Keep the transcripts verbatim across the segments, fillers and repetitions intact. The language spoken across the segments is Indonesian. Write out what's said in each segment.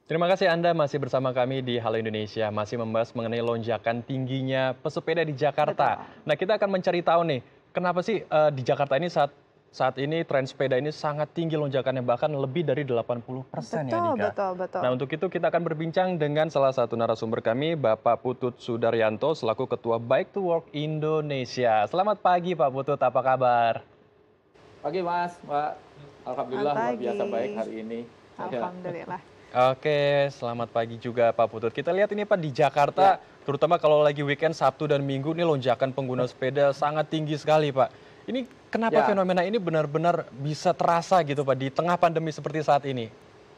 Terima kasih Anda masih bersama kami di Halo Indonesia, masih membahas mengenai lonjakan tingginya pesepeda di Jakarta. Betul. Nah, kita akan mencari tahu nih, kenapa sih eh, di Jakarta ini saat saat ini tren sepeda ini sangat tinggi lonjakannya, bahkan lebih dari delapan puluh persen ya Betul Dika. betul betul. Nah, untuk itu kita akan berbincang dengan salah satu narasumber kami, Bapak Putut Sudaryanto, selaku Ketua Bike to Work Indonesia. Selamat pagi Pak Putut, apa kabar? Pagi Mas, Mbak. Selamat Alhamdulillah luar biasa pagi. baik hari ini. Ya, Alhamdulillah. Oke, selamat pagi juga Pak Putut. Kita lihat ini Pak di ya, Jakarta, terutama kalau lagi weekend Sabtu dan Minggu ini lonjakan pengguna sepeda sangat tinggi sekali Pak. Ini kenapa ya, fenomena ini benar-benar bisa terasa gitu Pak di tengah pandemi seperti saat ini?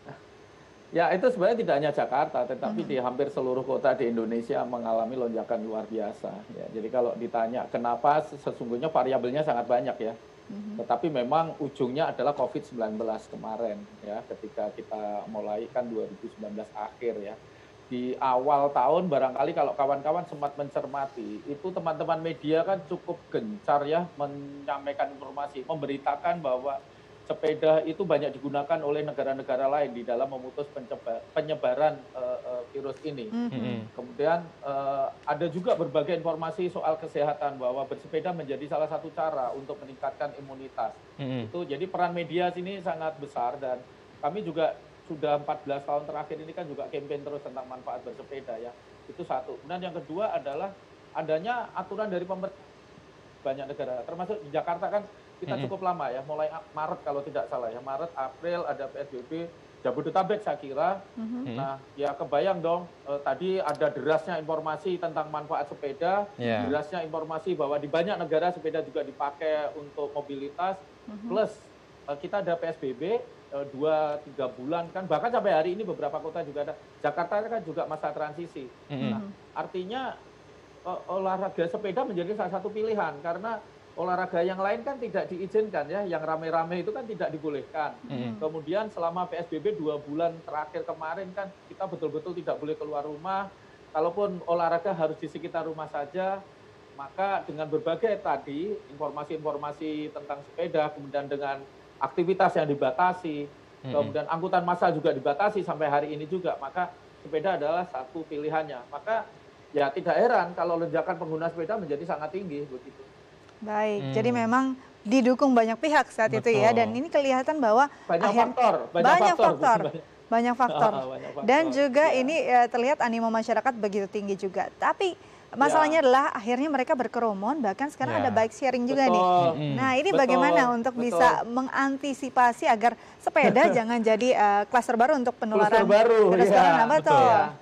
ya itu sebenarnya tidak hanya Jakarta, tetapi di hampir seluruh kota di Indonesia mengalami lonjakan luar biasa. Ya, jadi kalau ditanya kenapa, sesungguhnya variabelnya sangat banyak ya. Tetapi memang ujungnya adalah covid sembilan belas kemarin ya, ketika kita mulai kan dua ribu sembilan belas akhir ya. Di awal tahun barangkali kalau kawan-kawan sempat mencermati, itu teman-teman media kan cukup gencar ya menyampaikan informasi, memberitakan bahwa sepeda itu banyak digunakan oleh negara-negara lain di dalam memutus penceba- penyebaran eh, eh, virus ini. Mhm. Mm-mm. Kemudian eh, ada juga berbagai informasi soal kesehatan bahwa bersepeda menjadi salah satu cara untuk meningkatkan imunitas. Mm-mm. Itu jadi peran media sini sangat besar dan kami juga sudah empat belas tahun terakhir ini kan juga campaign terus tentang manfaat bersepeda ya. Itu satu. Kemudian yang kedua adalah adanya aturan dari pemerintah banyak negara, termasuk di Jakarta kan kita Mm-mm. cukup lama ya, mulai Maret kalau tidak salah ya, Maret, April ada P S B B, Jabodetabek saya kira. Mhm. Mm-mm. Nah, ya kebayang dong, eh, tadi ada derasnya informasi tentang manfaat sepeda, Ya. derasnya informasi bahwa di banyak negara sepeda juga dipakai untuk mobilitas, plus eh, kita ada P S B B eh, dua tiga bulan kan, bahkan sampai hari ini beberapa kota juga ada. Jakarta kan juga masa transisi. Mm-mm. Nah, artinya eh, olahraga sepeda menjadi salah satu pilihan karena olahraga yang lain kan tidak diizinkan ya, yang rame-rame itu kan tidak dibolehkan. Mm-mm. Kemudian selama P S B B dua bulan terakhir kemarin kan kita betul-betul tidak boleh keluar rumah. Kalaupun olahraga harus di sekitar rumah saja, maka dengan berbagai tadi informasi-informasi tentang sepeda, kemudian dengan aktivitas yang dibatasi, Mm-mm. kemudian angkutan massa juga dibatasi sampai hari ini juga, maka sepeda adalah satu pilihannya. Maka ya tidak heran kalau lonjakan pengguna sepeda menjadi sangat tinggi begitu. Baik, jadi Hmm. memang didukung banyak pihak saat itu ya, dan Betul. ini kelihatan bahwa Banyak akhir faktor, banyak, banyak faktor, bukan faktor, banyak. banyak faktor, Banyak dan faktor. juga Ya, ini eh, terlihat animo masyarakat begitu tinggi juga. Tapi ya, masalahnya adalah akhirnya mereka berkerumun, bahkan sekarang ada Ya. bike sharing juga nih. betul, Mm-mm. Nah, ini betul, bagaimana untuk betul. bisa mengantisipasi agar sepeda jangan jadi eh, klaster baru untuk Kluster penularan baru, virus ya, corona, betul. betul. ya.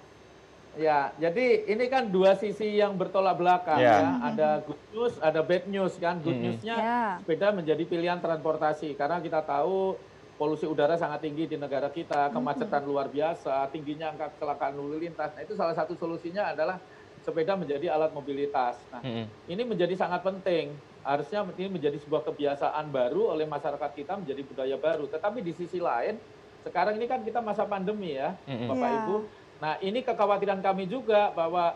Ya, jadi ini kan dua sisi yang bertolak belakang Ya. ya. Ada good news, ada bad news kan. Good Mm-mm. newsnya Ya. sepeda menjadi pilihan transportasi karena kita tahu polusi udara sangat tinggi di negara kita, kemacetan luar biasa, tingginya angka kecelakaan lalu lintas. Nah, itu salah satu solusinya adalah sepeda menjadi alat mobilitas. Nah, Mm-mm. ini menjadi sangat penting. Harusnya ini menjadi sebuah kebiasaan baru oleh masyarakat kita, menjadi budaya baru. Tetapi di sisi lain, sekarang ini kan kita masa pandemi ya, Mm-mm. Bapak Ya. Ibu. Nah, ini kekhawatiran kami juga bahwa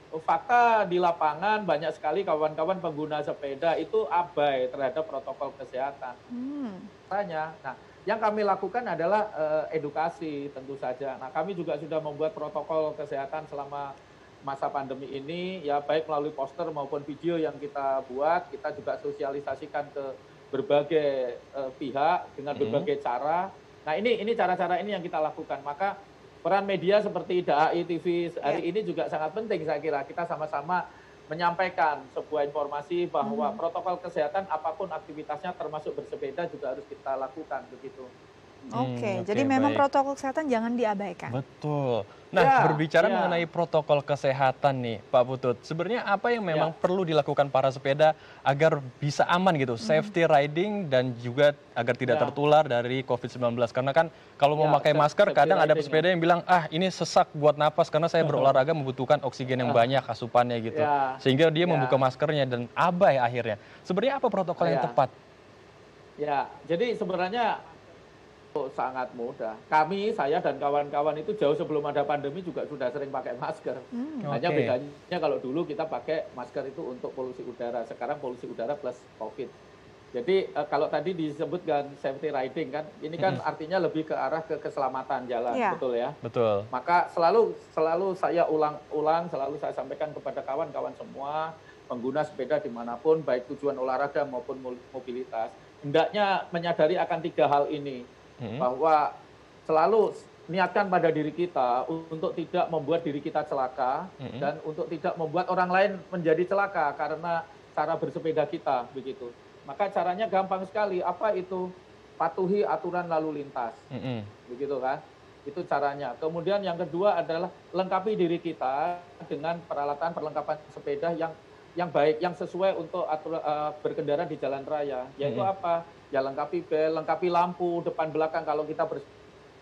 fakta di lapangan banyak sekali kawan-kawan pengguna sepeda itu abai terhadap protokol kesehatan. Hmm. Tanya. Nah, yang kami lakukan adalah eh, edukasi tentu saja. Nah, kami juga sudah membuat protokol kesehatan selama masa pandemi ini, ya baik melalui poster maupun video yang kita buat, kita juga sosialisasikan ke berbagai eh, pihak dengan Mm-mm. berbagai cara. Nah, ini ini cara-cara ini yang kita lakukan. Maka peran media seperti D A I T V hari ini juga sangat penting saya kira. Kita sama-sama menyampaikan sebuah informasi bahwa protokol kesehatan apapun aktivitasnya termasuk bersepeda juga harus kita lakukan begitu. Oke, Hmm, jadi oke, memang baik. protokol kesehatan jangan diabaikan. Betul. Nah, Ya, berbicara ya. mengenai protokol kesehatan nih, Pak Putut. Sebenarnya apa yang memang Ya. perlu dilakukan para sepeda agar bisa aman gitu, safety riding dan juga agar tidak Ya. tertular dari covid sembilan belas. Karena kan kalau mau Ya, pakai sa- masker, safety kadang ada riding, pesepeda yang bilang, ah ini sesak buat napas karena saya berolahraga membutuhkan oksigen yang banyak asupannya gitu. Ya. Sehingga dia Ya. membuka maskernya dan abai akhirnya. Sebenarnya apa protokol yang Ya. tepat? Ya, jadi sebenarnya oh, sangat mudah. Kami, saya dan kawan-kawan itu jauh sebelum ada pandemi juga sudah sering pakai masker. Hmm. Hanya Oke. bedanya kalau dulu kita pakai masker itu untuk polusi udara, sekarang polusi udara plus COVID. Jadi uh, kalau tadi disebutkan safety riding kan, ini kan Mm-mm. artinya lebih ke arah ke keselamatan jalan, Iya. betul ya? Betul. Maka selalu selalu saya ulang-ulang, selalu saya sampaikan kepada kawan-kawan semua pengguna sepeda dimanapun, baik tujuan olahraga maupun mul- mobilitas, hendaknya menyadari akan tiga hal ini, Mm-mm. bahwa selalu niatkan pada diri kita untuk tidak membuat diri kita celaka Mm-mm. dan untuk tidak membuat orang lain menjadi celaka karena cara bersepeda kita, begitu. Maka caranya gampang sekali, apa itu? Patuhi aturan lalu lintas, Mm-mm. begitu kan? Itu caranya. Kemudian yang kedua adalah lengkapi diri kita dengan peralatan perlengkapan sepeda yang yang baik, yang sesuai untuk aturan uh, berkendara di jalan raya. Yaitu Mm-mm. apa? Ya lengkapi bel, lengkapi lampu depan belakang kalau kita bersepeda,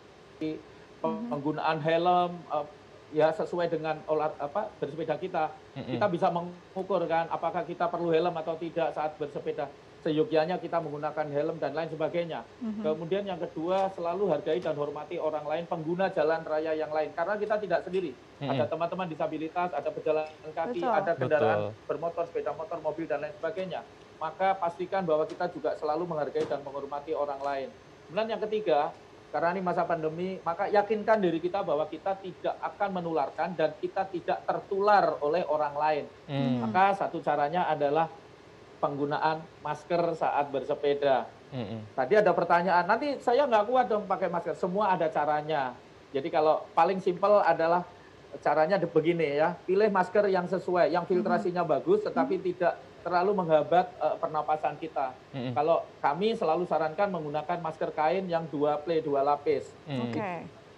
penggunaan helm, uh, ya sesuai dengan olah apa bersepeda kita. Mm-mm. Kita bisa mengukur kan apakah kita perlu helm atau tidak saat bersepeda. Seyogyanya kita menggunakan helm dan lain sebagainya. Mhm. Kemudian yang kedua, selalu hargai dan hormati orang lain, pengguna jalan raya yang lain. Karena kita tidak sendiri. Mm-mm. Ada teman-teman disabilitas, ada pejalan kaki, Betul. ada kendaraan Betul. bermotor, sepeda motor, mobil, dan lain sebagainya. Maka pastikan bahwa kita juga selalu menghargai dan menghormati orang lain. Kemudian yang ketiga, karena ini masa pandemi, maka yakinkan diri kita bahwa kita tidak akan menularkan dan kita tidak tertular oleh orang lain. Mm. Maka satu caranya adalah penggunaan masker saat bersepeda. Mm-mm. Tadi ada pertanyaan, nanti saya nggak kuat dong pakai masker. Semua ada caranya. Jadi kalau paling simpel adalah caranya begini ya, pilih masker yang sesuai, yang filtrasinya bagus, tetapi tidak terlalu menghambat uh, pernapasan kita. Mm-mm. Kalau kami selalu sarankan menggunakan masker kain yang dua play, dua lapis. Mm. Oke.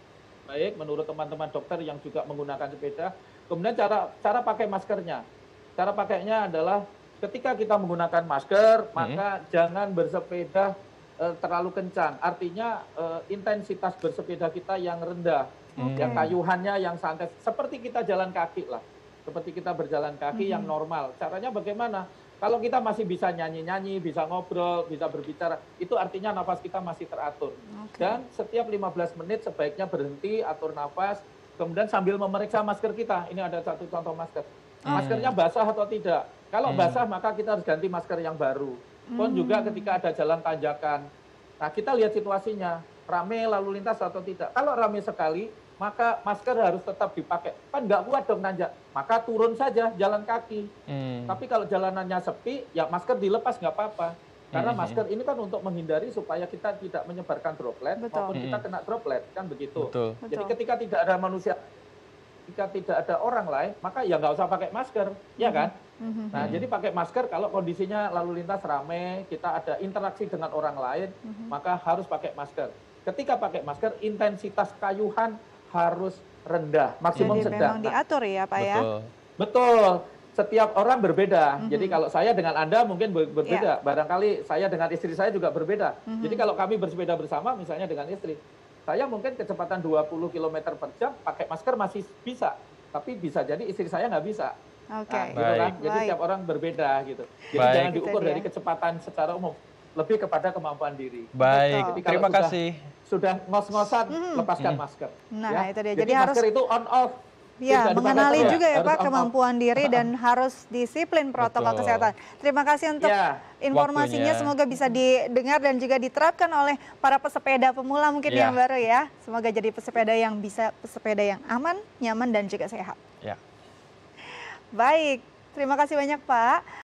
Baik, menurut teman-teman dokter yang juga menggunakan sepeda. Kemudian cara cara pakai maskernya. Cara pakainya adalah ketika kita menggunakan masker, maka jangan bersepeda eh, terlalu kencang. Artinya eh, intensitas bersepeda kita yang rendah, Oke. yang kayuhannya yang santai. Seperti kita jalan kaki lah. Seperti kita berjalan kaki yang normal. Caranya bagaimana? Kalau kita masih bisa nyanyi-nyanyi, bisa ngobrol, bisa berbicara, itu artinya nafas kita masih teratur. Oke. Dan setiap lima belas menit sebaiknya berhenti, atur nafas, kemudian sambil memeriksa masker kita. Ini ada satu contoh masker. Maskernya basah atau tidak? Kalau Hmm. basah maka kita harus ganti masker yang baru. Pun juga ketika ada jalan tanjakan. Nah kita lihat situasinya, rame lalu lintas atau tidak. Kalau rame sekali, maka masker harus tetap dipakai. Kan nggak kuat dong nanjak, maka turun saja jalan kaki. Mm. Tapi kalau jalanannya sepi, ya masker dilepas nggak apa-apa. Karena Hmm. masker ini kan untuk menghindari supaya kita tidak menyebarkan droplet, Betul. maupun kita Hmm. kena droplet, kan begitu. Betul. Betul. Jadi ketika tidak ada manusia, ketika tidak ada orang lain, maka ya nggak usah pakai masker, ya kan? Mhm. Nah, jadi pakai masker kalau kondisinya lalu lintas ramai, kita ada interaksi dengan orang lain, maka harus pakai masker. Ketika pakai masker, intensitas kayuhan harus rendah, maksimum Jadi sedang. memang Nah, diatur ya Pak ya. Betul. betul. Setiap orang berbeda. Jadi kalau saya dengan Anda mungkin ber- berbeda. Barangkali saya dengan istri saya juga berbeda. Jadi kalau kami bersepeda bersama, misalnya dengan istri, saya mungkin kecepatan dua puluh kilometer per jam, pakai masker masih bisa. Tapi bisa jadi istri saya nggak bisa. Oke. Nah, gitu kan. Baik. Jadi Baik. setiap orang berbeda gitu. Jadi Baik. jangan Itu diukur dia. dari kecepatan secara umum, lebih kepada kemampuan diri. Baik, Jadi kalau terima sudah- kasih. Sudah ngos-ngosan, lepaskan masker. Nah, ya. itu dia. Jadi, Jadi harus- masker itu on off. Ya, Tidak dipakai mengenali terus. juga ya Harus Pak on off. kemampuan diri dan harus disiplin protokol Betul. kesehatan. Terima kasih untuk Ya, informasinya, waktunya. semoga bisa didengar dan juga diterapkan oleh para pesepeda pemula mungkin Ya. yang baru ya. Semoga jadi pesepeda yang bisa pesepeda yang aman, nyaman dan juga sehat. Ya. Baik, terima kasih banyak Pak.